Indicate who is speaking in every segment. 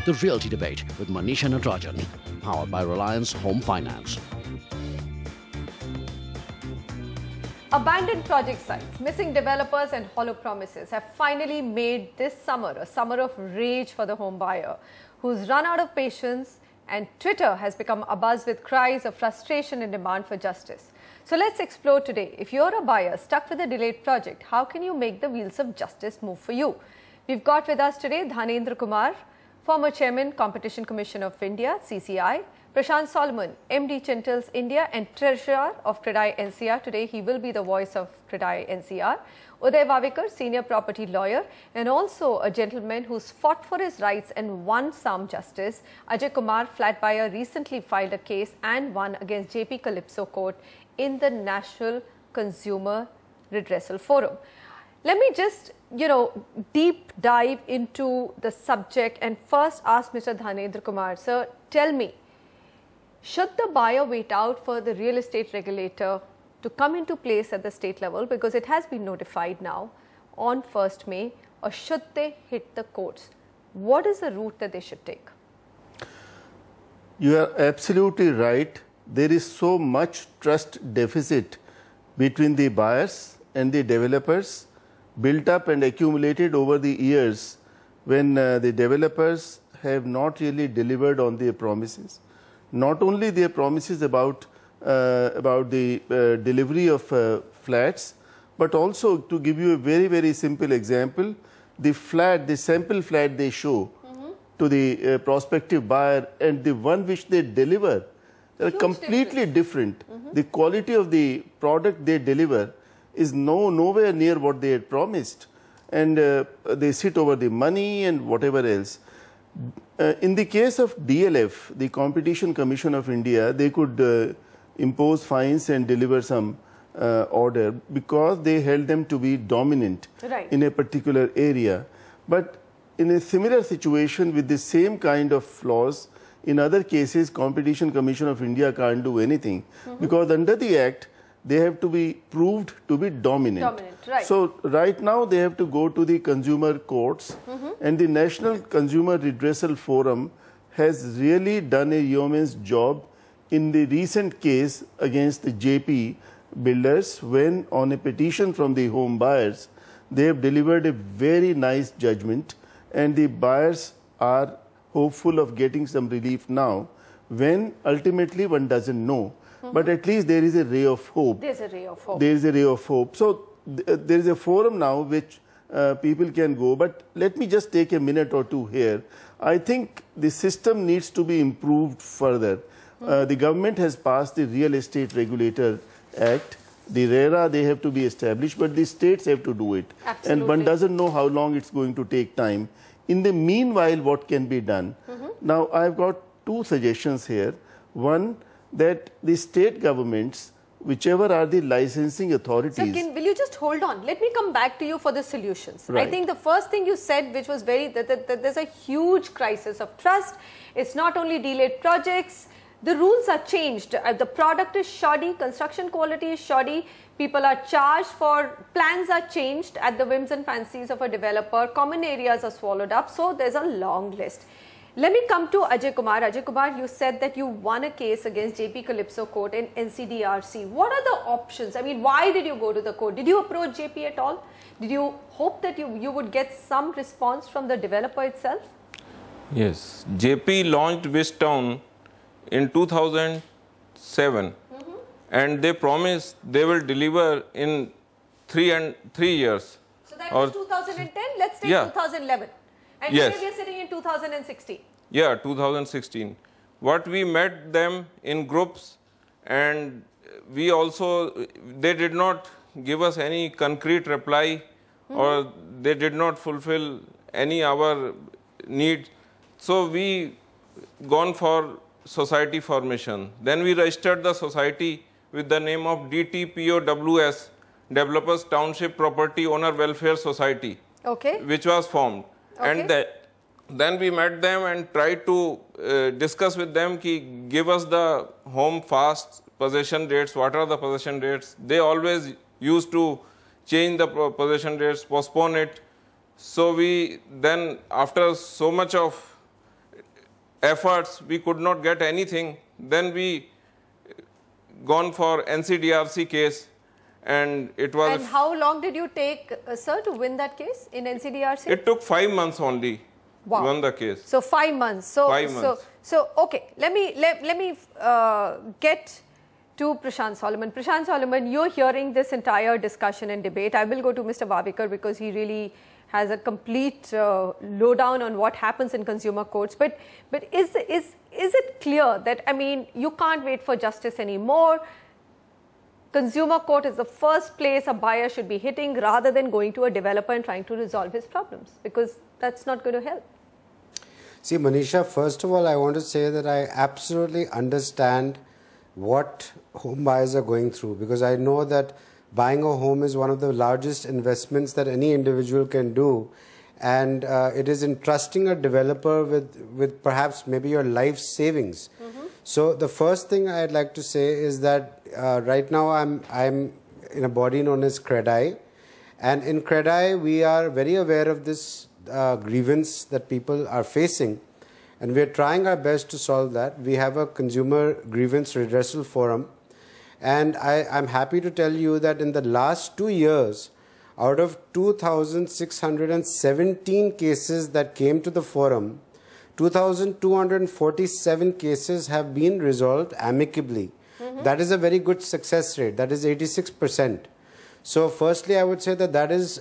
Speaker 1: The Realty Debate with Manisha Natarajan, powered by Reliance Home Finance.
Speaker 2: Abandoned project sites, missing developers and hollow promises have finally made this summer a summer of rage for the home buyer who's run out of patience, and Twitter has become abuzz with cries of frustration and demand for justice. So let's explore today. If you're a buyer stuck with a delayed project, how can you make the wheels of justice move for you? We've got with us today Dhanendra Kumar, former Chairman, Competition Commission of India, CCI, Prashant Solomon, MD Chintals India and Treasurer of CREDAI NCR. Today he will be the voice of CREDAI NCR. Uday Vavekar, Senior Property Lawyer and also a gentleman who's fought for his rights and won some justice. Ajay Kumar, flat buyer, recently filed a case and won against JP Calypso Court in the National Consumer Redressal Forum. Let me just, deep dive into the subject and first ask Mr. Dhanendra Kumar, sir, tell me, should the buyer wait out for the real estate regulator to come into place at the state level, because it has been notified now on 1st May, or should they hit the courts? What is the route that they should take?
Speaker 3: You are absolutely right. There is so much trust deficit between the buyers and the developers, built up and accumulated over the years when the developers have not really delivered on their promises. Not only their promises about the delivery of flats, but also, to give you a very, very simple example, the sample flat they show to the prospective buyer and the one which they deliver, they are completely different. The quality of the product they deliver is nowhere near what they had promised, and they sit over the money and whatever else. In the case of DLF, the Competition Commission of India, they could impose fines and deliver some order because they held them to be dominant in a particular area. But in a similar situation with the same kind of flaws, in other cases, Competition Commission of India can't do anything because under the Act, they have to be proved to be dominant. So right now they have to go to the consumer courts, and the National Consumer Redressal Forum has really done a yeoman's job in the recent case against the JP builders, when on a petition from the home buyers, they have delivered a very nice judgment, and the buyers are hopeful of getting some relief now, when ultimately one doesn't know. But at least there is a ray of hope.
Speaker 2: There's a ray of hope.
Speaker 3: There is a ray of hope. So there is a forum now which people can go. But let me just take a minute or two here. I think the system needs to be improved further. The government has passed the Real Estate Regulator Act. The RERA, they have to be established, but the states have to do it.
Speaker 2: Absolutely.
Speaker 3: And one doesn't know how long it's going to take time. In the meanwhile, what can be done? Now, I've got two suggestions here. One, that the state governments, whichever are the licensing authorities...
Speaker 2: Sir, will you just hold on? Let me come back to you for the solutions.
Speaker 3: Right.
Speaker 2: I think the first thing you said, which was that there's a huge crisis of trust. It's not only delayed projects. The rules are changed. The product is shoddy, construction quality is shoddy, people are charged for, plans are changed at the whims and fancies of a developer, common areas are swallowed up, so there's a long list. Let me come to Ajay Kumar. Ajay Kumar, you said that you won a case against JP Calypso Court in NCDRC. What are the options? I mean, why did you go to the court? Did you approach JP at all? Did you hope that you would get some response from the developer itself?
Speaker 4: Yes. JP launched Wistown in 2007 and they promised they will deliver in 3 years.
Speaker 2: So that was 2010, let's take 2011. And today we are sitting in 2016.
Speaker 4: Yeah, 2016. What we met them in groups, and we also, they did not give us any concrete reply or they did not fulfill any our needs. So we gone for society formation. Then we registered the society with the name of DTPOWS, Developers Township Property Owner Welfare Society, which was formed. And then we met them and tried to discuss with them, give us the home fast possession dates, what are the possession dates. They always used to change the possession dates, postpone it. So we then, after so much of efforts, we could not get anything. Then we gone for NCDRC case, and it was...
Speaker 2: And how long did you take, sir, to win that case in NCDRC?
Speaker 4: It took 5 months only.
Speaker 2: Wow.
Speaker 4: Won the case.
Speaker 2: So 5 months. So
Speaker 4: 5 months.
Speaker 2: So okay, let me get to Prashant Solomon. Prashant Solomon, you're hearing this entire discussion and debate. I will go to Mr. Vavekar because he really has a complete lowdown on what happens in consumer courts. But is it clear that, I mean, you can't wait for justice anymore? Consumer court is the first place a buyer should be hitting rather than going to a developer and trying to resolve his problems, because that's not going to help.
Speaker 5: See, Manisha, first of all, I want to say that I absolutely understand what home buyers are going through, because I know that buying a home is one of the largest investments that any individual can do, and it is entrusting a developer with perhaps maybe your life savings. So the first thing I'd like to say is that right now I'm in a body known as CREDI, and in CREDI we are very aware of this grievance that people are facing, and we are trying our best to solve that. We have a consumer grievance redressal forum, and I'm happy to tell you that in the last 2 years, out of 2,617 cases that came to the forum, 2,247 cases have been resolved amicably. That is a very good success rate. That is 86%. So firstly, I would say that that is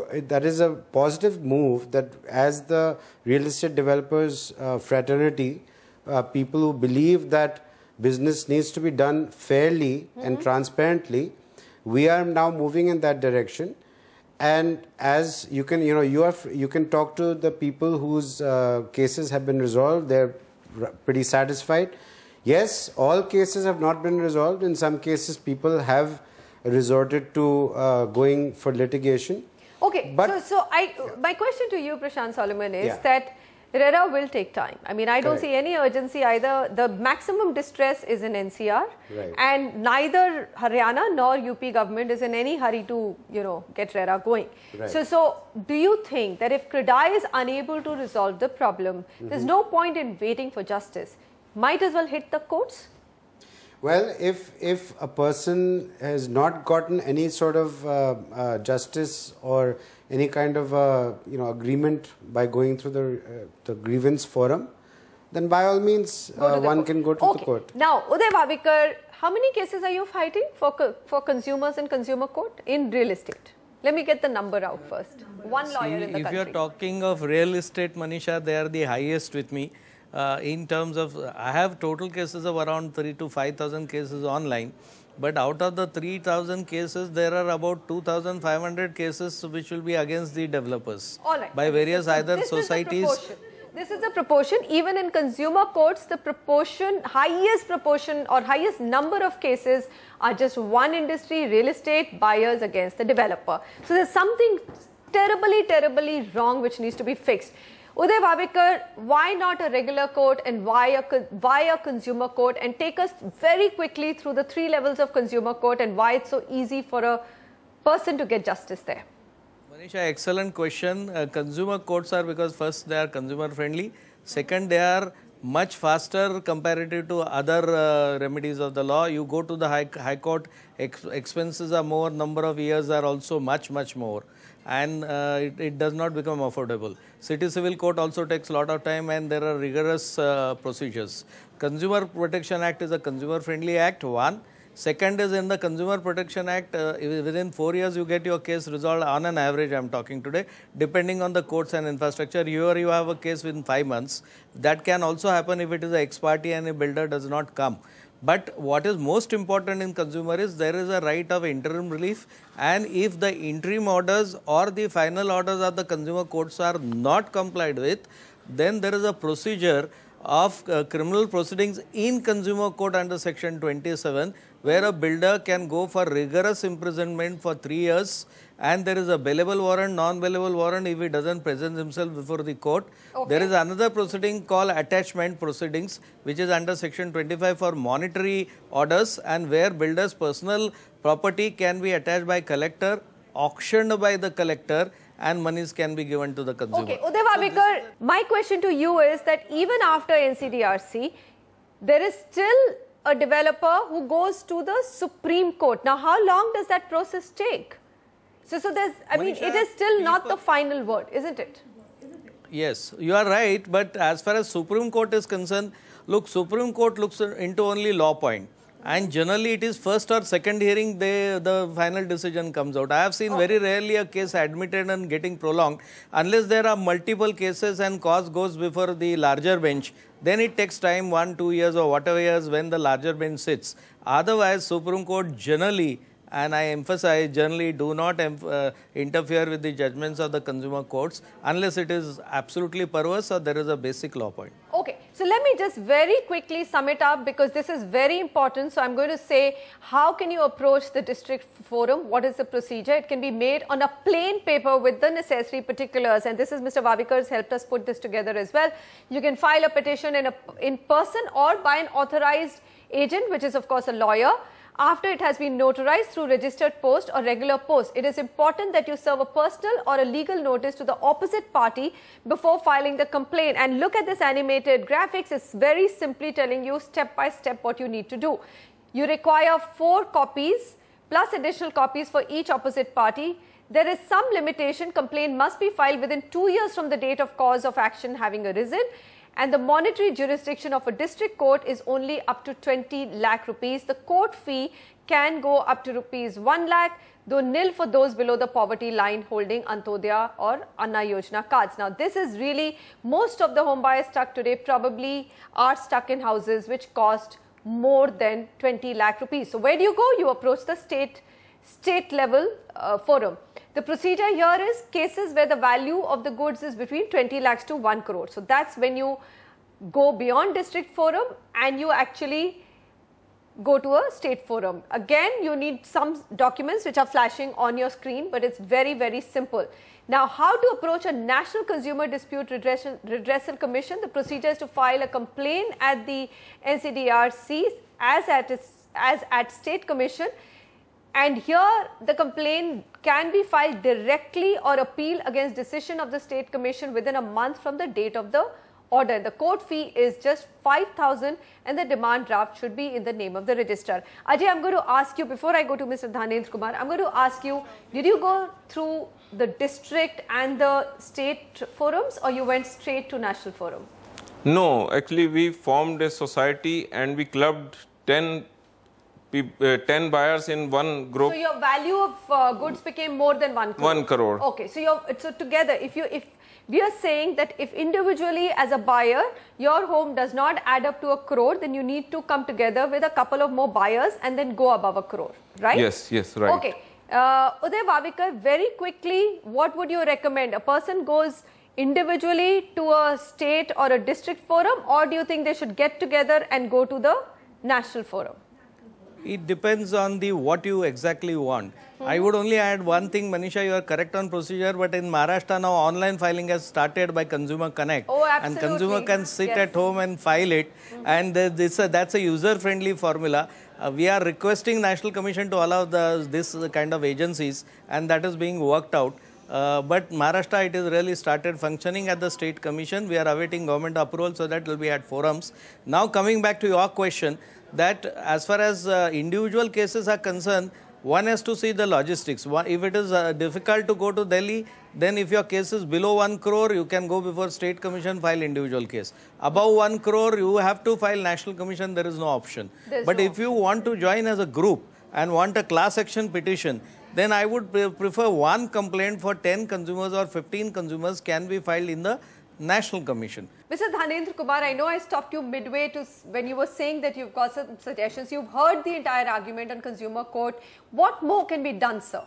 Speaker 5: a positive move, that as the real estate developers fraternity, people who believe that business needs to be done fairly and transparently, we are now moving in that direction. And as you can, you can talk to the people whose cases have been resolved. They're pretty satisfied. Yes, all cases have not been resolved. In some cases, people have resorted to going for litigation.
Speaker 2: Okay, but my question to you, Prashant Solomon, is that RERA will take time. I mean, I don't see any urgency either. The maximum distress is in NCR, and neither Haryana nor UP government is in any hurry to, get RERA going. So do you think that if CREDI is unable to resolve the problem, there's no point in waiting for justice? Might as well hit the courts?
Speaker 5: Well, if a person has not gotten any sort of justice or any kind of agreement by going through the grievance forum, then by all means one can go to the court.
Speaker 2: Now, Uday Vavekar, how many cases are you fighting for consumers in consumer court in real estate? Let me get the number out first. One lawyer in the country.
Speaker 6: If you are talking of real estate, Manisha, they are the highest with me. In terms of, I have total cases of around 3,000 to 5,000 cases online, but out of the 3,000 cases, there are about 2,500 cases which will be against the developers by various either societies.
Speaker 2: This is the proportion. Even in consumer courts, the highest proportion or highest number of cases are just one industry, real estate buyers against the developer. So there's something terribly wrong which needs to be fixed. Uday Vavekar, why not a regular court and why a consumer court, and take us very quickly through the 3 levels of consumer court and why it's so easy for a person to get justice there?
Speaker 6: Manisha, excellent question. Consumer courts are, because first they are consumer friendly, second they are much faster comparative to other remedies of the law. You go to the high court, expenses are more, number of years are also much more, and it does not become affordable. City civil court also takes a lot of time, and there are rigorous procedures. Consumer Protection Act is a consumer friendly act, one. Second is, in the Consumer Protection Act, within 4 years you get your case resolved on an average, I am talking today, depending on the courts and infrastructure. Here you have a case within 5 months. That can also happen if it is an ex parte and a builder does not come. But what is most important in consumer is there is a right of interim relief, and if the interim orders or the final orders of the consumer courts are not complied with, then there is a procedure of criminal proceedings in consumer court under section 27, where a builder can go for rigorous imprisonment for 3 years, and there is a bailable warrant, non-bailable warrant if he doesn't present himself before the court. There is another proceeding called attachment proceedings, which is under section 25 for monetary orders, and where builder's personal property can be attached by collector, auctioned by the collector, and monies can be given to the consumer.
Speaker 2: Okay, Uday Vavekar, my question to you is that even after NCDRC, there is still a developer who goes to the Supreme Court. Now, how long does that process take? So there's, I mean, it is still not the final word, isn't it?
Speaker 6: Yes, you are right. But as far as Supreme Court is concerned, look, Supreme Court looks into only law point. And generally, it is first or second hearing, the final decision comes out. I have seen very rarely a case admitted and getting prolonged. Unless there are multiple cases and cause goes before the larger bench, then it takes time, 1-2 years or whatever years when the larger bench sits. Otherwise, Supreme Court generally, and I emphasize, generally do not interfere with the judgments of the consumer courts unless it is absolutely perverse or there is a basic law point.
Speaker 2: Okay, so let me just very quickly sum it up because this is very important. So I'm going to say, how can you approach the district forum? What is the procedure? It can be made on a plain paper with the necessary particulars, and this is Mr. Vavekar has helped us put this together as well. You can file a petition in person or by an authorized agent, which is of course a lawyer, after it has been notarized through registered post or regular post. It is important that you serve a personal or a legal notice to the opposite party before filing the complaint. And look at this animated graphics. It's very simply telling you step by step what you need to do. You require 4 copies plus additional copies for each opposite party. There is some limitation. Complaint must be filed within 2 years from the date of cause of action having arisen. And the monetary jurisdiction of a district court is only up to 20 lakh rupees. The court fee can go up to rupees 1 lakh, though nil for those below the poverty line holding Antodaya or Anna Yojana cards. Now, this is really, most of the home buyers stuck today probably are stuck in houses which cost more than 20 lakh rupees. So, where do you go? You approach the state level forum. The procedure here is cases where the value of the goods is between 20 lakhs to 1 crore. So that's when you go beyond district forum and you actually go to a state forum. Again, you need some documents which are flashing on your screen, but it's very, very simple. Now, how to approach a National Consumer Dispute Redressal Commission? The procedure is to file a complaint at the NCDRC as at State Commission. And here the complaint can be filed directly or appeal against decision of the State Commission within a month from the date of the order. The court fee is just 5,000 and the demand draft should be in the name of the registrar. Ajay, I'm going to ask you, before I go to Mr. Dhanendra Kumar, I'm going to ask you, did you go through the district and the state forums or you went straight to national forum?
Speaker 4: No, actually we formed a society and we clubbed 10 buyers in one group.
Speaker 2: So your value of goods became more than 1 crore?
Speaker 4: 1 crore.
Speaker 2: Okay, so together, if we are saying that if individually as a buyer, your home does not add up to 1 crore, then you need to come together with a couple of more buyers and then go above 1 crore, right?
Speaker 4: Yes, right.
Speaker 2: Okay. Uday Vavekar, very quickly, what would you recommend? A person goes individually to a state or a district forum, or do you think they should get together and go to the national forum?
Speaker 6: It depends on what you exactly want. I would only add one thing, Manisha, you are correct on procedure, but in Maharashtra now online filing has started by Consumer Connect.
Speaker 2: Oh, absolutely.
Speaker 6: And consumer can sit at home and file it. And that's a user-friendly formula. We are requesting National Commission to allow this kind of agencies, and that is being worked out. But Maharashtra, it is really started functioning at the State Commission. We are awaiting government approval, so that will be at forums. Now coming back to your question, that as far as individual cases are concerned, one has to see the logistics. If it is difficult to go to Delhi, then if your case is below 1 crore, you can go before State Commission, file individual case. Above 1 crore, you have to file National Commission, there is no option. But if you want to join as a group and want a class action petition, then I would prefer one complaint for 10 consumers or 15 consumers can be filed in the National Commission.
Speaker 2: Mr. Dhanendra Kumar, I know I stopped you midway when you were saying that you've got some suggestions. You've heard the entire argument on consumer court. What more can be done, sir?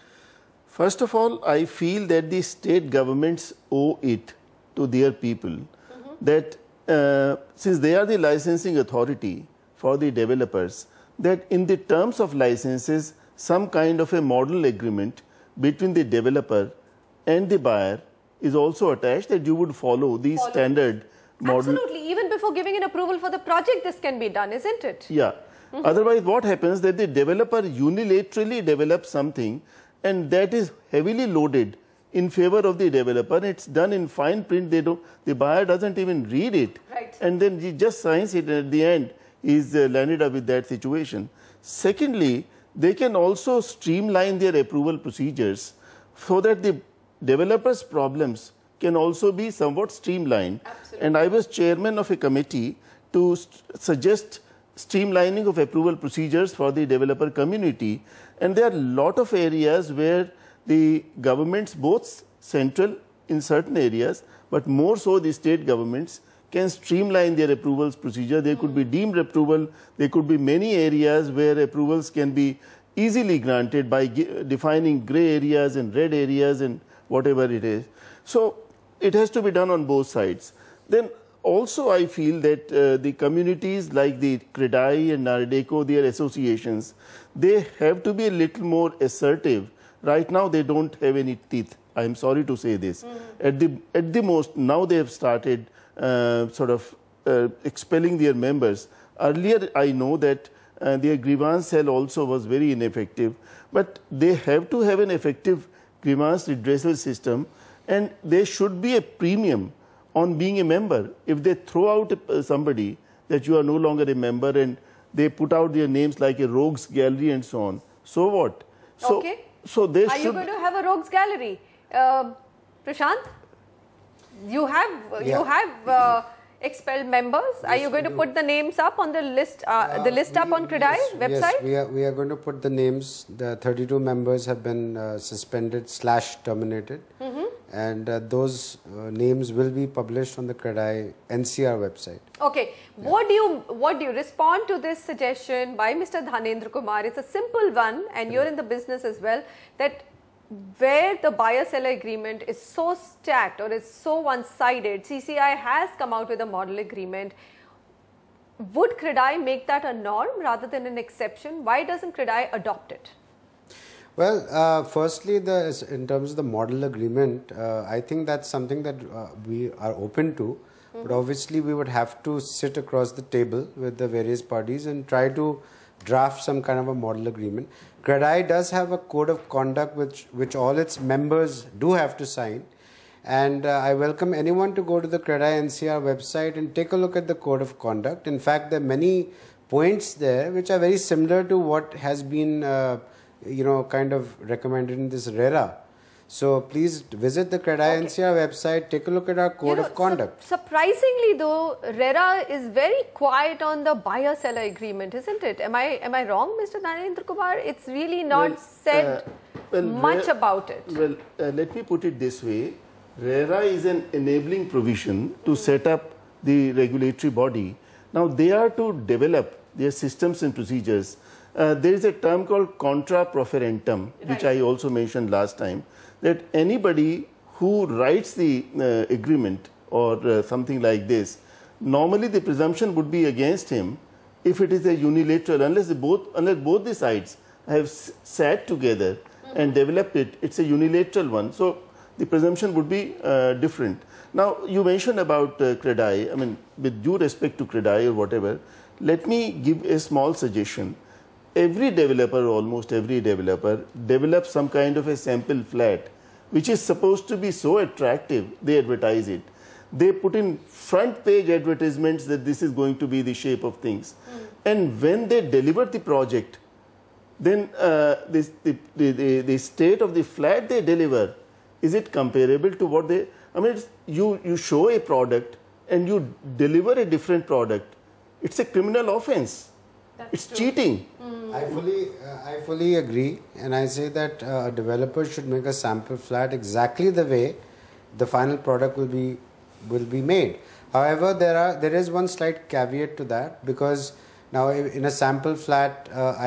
Speaker 3: First of all, I feel that the state governments owe it to their people that since they are the licensing authority for the developers, that in the terms of licenses, some kind of a model agreement between the developer and the buyer is also attached, that you would follow the standard model.
Speaker 2: Absolutely. Even before giving an approval for the project, this can be done, isn't it?
Speaker 3: Yeah. Otherwise, what happens that the developer unilaterally develops something and that is heavily loaded in favor of the developer. It's done in fine print. The buyer doesn't even read it.
Speaker 2: Right.
Speaker 3: And then he just signs it, and at the end, he's landed up with that situation. Secondly, they can also streamline their approval procedures so that the developers' problems can also be somewhat streamlined.
Speaker 2: Absolutely.
Speaker 3: And I was chairman of a committee to suggest streamlining of approval procedures for the developer community. And there are a lot of areas where the governments, both central in certain areas, but more so the state governments, can streamline their approvals procedure. There could be deemed approval. There could be many areas where approvals can be easily granted by defining grey areas and red areas and whatever it is. So it has to be done on both sides. Then also I feel that the communities like the CREDAI and NAREDECO, their associations, they have to be a little more assertive. Right now they don't have any teeth. I am sorry to say this. At the most, now they have started expelling their members. Earlier, I know that their grievance cell also was very ineffective, but they have to have an effective grievance redressal system, and there should be a premium on being a member. If they throw out somebody that you are no longer a member and they put out their names like a rogues gallery and so on, so what? So,
Speaker 2: okay.
Speaker 3: So they
Speaker 2: Are you going to have a rogues gallery? Prashant, you have expelled members. Yes, are you going to put the names up on the list? The list up on CREDAI website?
Speaker 5: Yes, we are going to put the names. The 32 members have been suspended / terminated, and those names will be published on the CREDAI NCR website.
Speaker 2: Okay. Yeah. What do you respond to this suggestion by Mr. Dhanendra Kumar? It's a simple one, and you're in the business as well, that where the buyer-seller agreement is so stacked or is so one-sided, CCI has come out with a model agreement. Would CREDAI make that a norm rather than an exception? Why doesn't CREDAI adopt it?
Speaker 5: Well, firstly, in terms of the model agreement, I think that's something that we are open to. But obviously, we would have to sit across the table with the various parties and try to draft some kind of a model agreement. CREDAI does have a code of conduct which all its members do have to sign, and I welcome anyone to go to the CREDAI NCR website and take a look at the code of conduct. In fact, there are many points there which are very similar to what has been kind of recommended in this RERA. So please visit the CREDAI NCR website, take a look at our code of conduct.
Speaker 2: Surprisingly though, RERA is very quiet on the buyer-seller agreement, isn't it? Am I wrong, Mr. Dhanendra Kumar? It's really not said much about it.
Speaker 3: Well, let me put it this way. RERA is an enabling provision to set up the regulatory body. Now they are to develop their systems and procedures. There is a term called contra proferentum, which I also mentioned last time, that anybody who writes the agreement or something like this, normally the presumption would be against him if it is a unilateral, unless both the sides have sat together and developed it. It's a unilateral one, so the presumption would be different. Now, you mentioned about CREDAI. I mean, with due respect to CREDAI or whatever, let me give a small suggestion. Every developer, almost every developer, develops some kind of a sample flat, which is supposed to be so attractive, they advertise it. They put in front page advertisements that this is going to be the shape of things. And when they deliver the project, then the state of the flat they deliver, is it comparable to what they, I mean, you show a product and you deliver a different product. It's a criminal offense. It's cheating.
Speaker 5: I fully agree, and I say that a developer should make a sample flat exactly the way the final product will be made. However, there is one slight caveat to that, because now in a sample flat,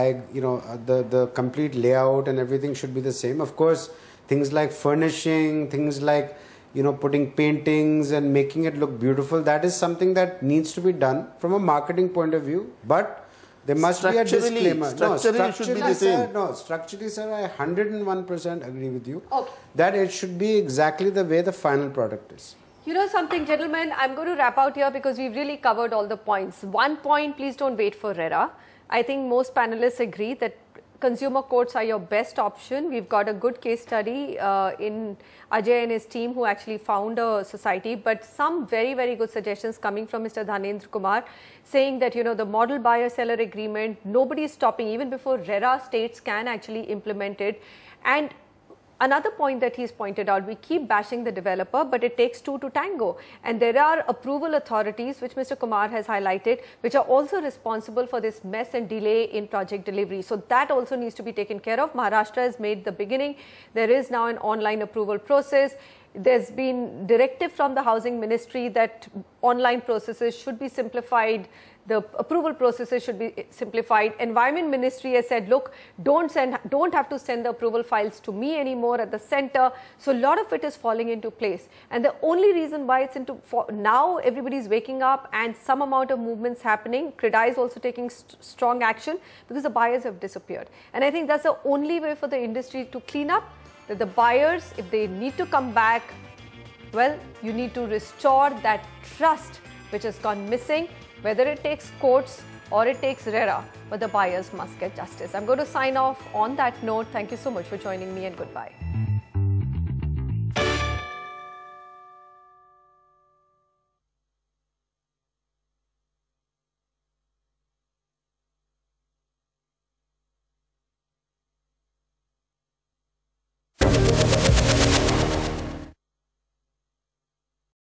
Speaker 5: the complete layout and everything should be the same. Of course, things like furnishing, things like putting paintings and making it look beautiful, that is something that needs to be done from a marketing point of view, but there must be a disclaimer.
Speaker 3: Structurally should be the same.
Speaker 5: Structurally, sir, I 101% agree with you that it should be exactly the way the final product is.
Speaker 2: You know something, gentlemen, I'm going to wrap out here because we've really covered all the points. One point, please don't wait for RERA. I think most panelists agree that consumer courts are your best option. We've got a good case study in Ajay and his team who actually found a society, but some very, very good suggestions coming from Mr. Dhanendra Kumar saying that, the model buyer-seller agreement, nobody is stopping, even before RERA states can actually implement it. And another point that he's pointed out, we keep bashing the developer, but it takes two to tango. And there are approval authorities, which Mr. Kumar has highlighted, which are also responsible for this mess and delay in project delivery. So that also needs to be taken care of. Maharashtra has made the beginning. There is now an online approval process. There's been directive from the Housing Ministry that online processes should be simplified. The approval processes should be simplified. Environment Ministry has said, look, don't have to send the approval files to me anymore at the center. So a lot of it is falling into place. And the only reason why it's now everybody's waking up and some amount of movements happening. CREDA is also taking strong action because the buyers have disappeared. And I think that's the only way for the industry to clean up, that the buyers, if they need to come back, well, you need to restore that trust which has gone missing. Whether it takes courts or it takes RERA, but the buyers must get justice. I'm going to sign off on that note. Thank you so much for joining me and goodbye.